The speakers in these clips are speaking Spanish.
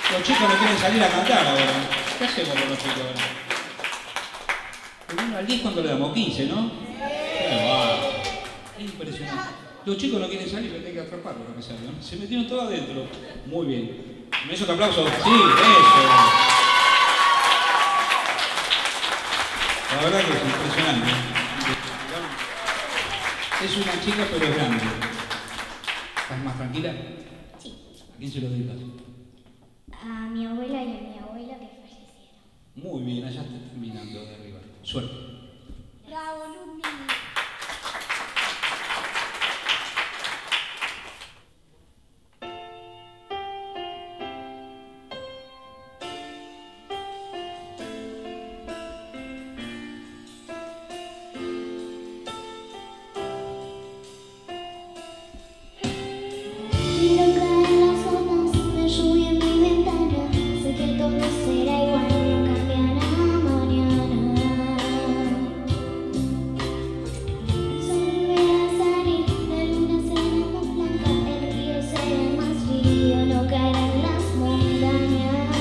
Los chicos no quieren salir a cantar ahora. ¿Qué hacemos con los chicos ahora? Al 10 cuando le damos 15, ¿no? Qué bárbaro. Es impresionante. Los chicos no quieren salir, pero hay que atraparlos para que salgan. Se metieron todos adentro. Muy bien. ¿Me hizo un aplauso? Sí, eso. La verdad que es impresionante. Es una chica, pero es grande. ¿Estás más tranquila? Sí. ¿A quién se lo dedicas? A mi abuela y a mi abuela que fallecieron. Muy bien, allá está terminando de arriba. Suerte. Bravo, Lumi. Miro caer las gotas de lluvia en mi ventana. Sé que todo será igual, no cambiará mañana. El sol volverá a salir, la luna será más blanca, el río será más frío, no caerán las montañas.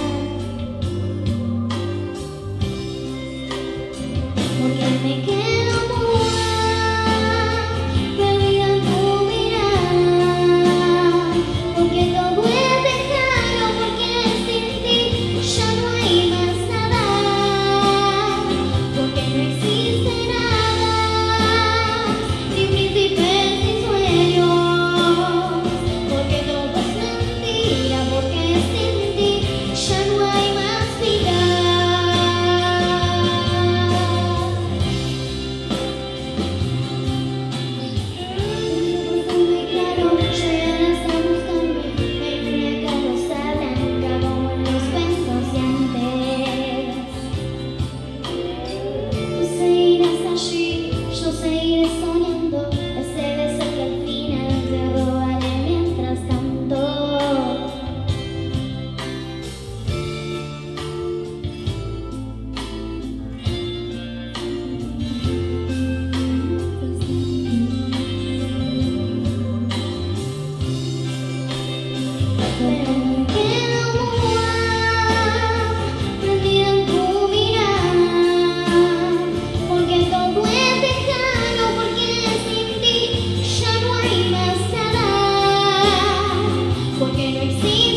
Porque me quedo muda, perdida en tu mirada. Porque todo es lejano, porque sin ti ya no hay más nada. Porque no existe nada, ni príncipes ni sueños. Porque todo es mentira, porque sin ti ya no hay más vida. Muy claro, llegarás a buscarme, en una carroza blanca como en los cuentos de antes. Tú seguirás allí, yo seguiré soñando, ese beso que al final te robaré mientras canto. Pero me quedo muda, perdida en tu mirada. Porque todo es lejano, porque sin ti ya no hay más nada. Porque no existe